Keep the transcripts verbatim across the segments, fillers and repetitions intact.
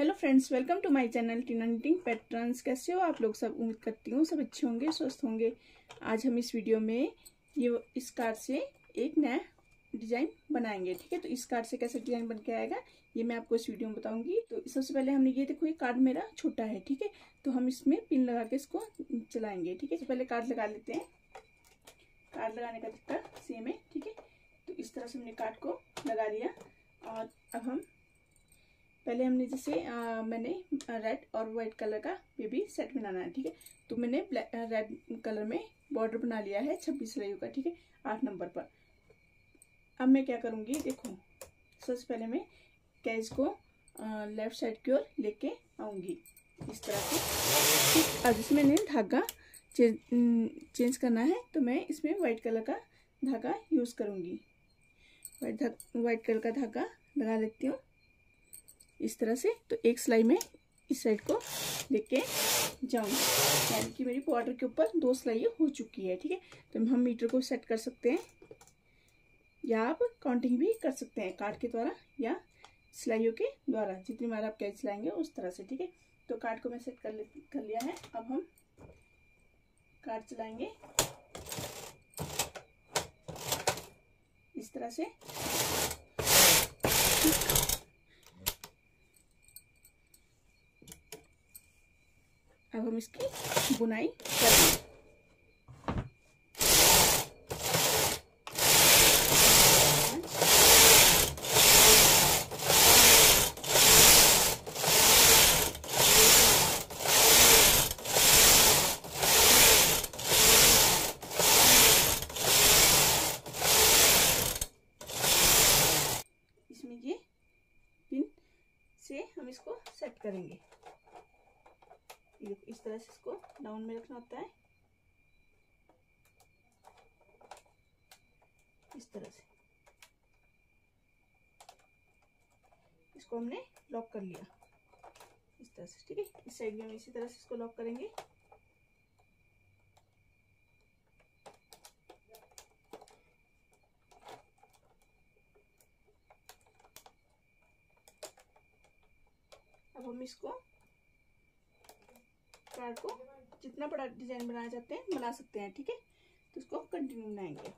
Hello friends, welcome to my channel Tina knitting patterns. कैसे हो आप लोग? सब उम्मीद करती हूँ सब अच्छे होंगे, स्वस्थ होंगे। आज हम इस वीडियो में ये इस कार्ड से एक नया डिजाइन बनाएंगे। ठीक है, तो इस कार्ड से कैसे डिजाइन बन के आएगा ये मैं आपको इस वीडियो में बताऊंगी। तो सबसे पहले हमने ये देखो, ये कार्ड मेरा छोटा है। ठीक है, तो हम इसमें पिन लगा के इसको चलाएंगे। ठीक है, तो पहले कार्ड लगा लेते हैं। कार्ड लगाने का तरीका सेम है। ठीक है, तो इस तरह से हमने कार्ड को लगा लिया। और अब हम पहले हमने जैसे आ, मैंने रेड और वाइट कलर का बेबी सेट बनाना है। ठीक है, तो मैंने रेड कलर में बॉर्डर बना लिया है छब्बीस सिलाइयों का। ठीक है, आठ नंबर पर। अब मैं क्या करूँगी, देखो सबसे पहले मैं कैच को लेफ्ट साइड की ओर लेके आऊँगी इस तरह से। अब इसमें मैंने धागा चेंज चेंज करना है, तो मैं इसमें वाइट कलर का धागा यूज़ करूँगी। वाइट वाइट कलर का धागा लगा लेती हूँ इस तरह से। तो एक सिलाई में इस साइड को लेके जाऊंगी, यानी कि मेरी बॉर्डर के ऊपर दो सिलाई हो चुकी है। ठीक है, तो हम मीटर को सेट कर सकते हैं या आप काउंटिंग भी कर सकते हैं कार्ड के द्वारा या सिलाइयों के द्वारा, जितनी बार आप कैच चलाएंगे उस तरह से। ठीक है, तो कार्ड को मैं सेट कर ले कर लिया है। अब हम कार्ड चलाएंगे इस तरह से। अब हम इसकी बुनाई करेंगे। इसमें ये पिन से हम इसको सेट करेंगे। इस तरह से इसको डाउन में रखना होता है, इस तरह से। इसको हमने लॉक कर लिया इस तरह से। ठीक है, इस साइड में हम इसी तरह से इसको लॉक करेंगे। अब हम इसको कार्ड को जितना बड़ा डिजाइन बनाना चाहते हैं बना सकते हैं। ठीक है, तो इसको कंटिन्यू बनाएंगे।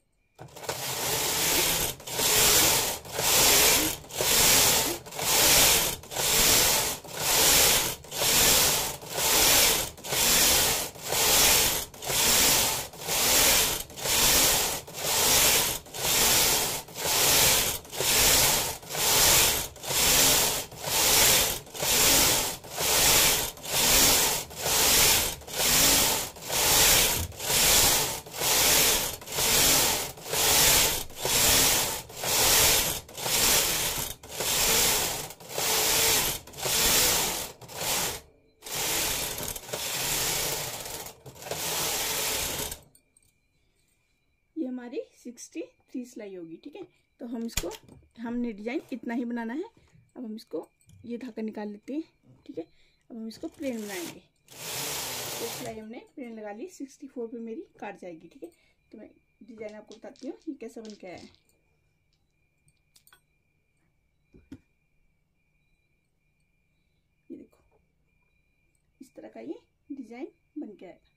हमारी सिक्सटी थ्री सिलाई होगी। ठीक है, तो हम इसको हमने डिजाइन इतना ही बनाना है। अब हम इसको ये धागा निकाल लेते हैं। ठीक है, अब हम इसको प्लेन बनाएंगे। तो सिलाई हमने प्लेन लगा ली, सिक्सटी फोर पे मेरी काट जाएगी। ठीक है, तो मैं डिजाइन आपको बताती हूँ ये कैसा बन के आया है। ये देखो इस तरह का ये डिजाइन बन के आएगा।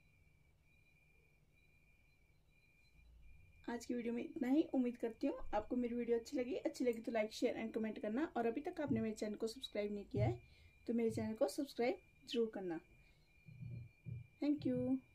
आज की वीडियो में इतना ही। उम्मीद करती हूँ आपको मेरी वीडियो अच्छी लगी। अच्छी लगी तो लाइक शेयर एंड कमेंट करना। और अभी तक आपने मेरे चैनल को सब्सक्राइब नहीं किया है तो मेरे चैनल को सब्सक्राइब जरूर करना। Thank you.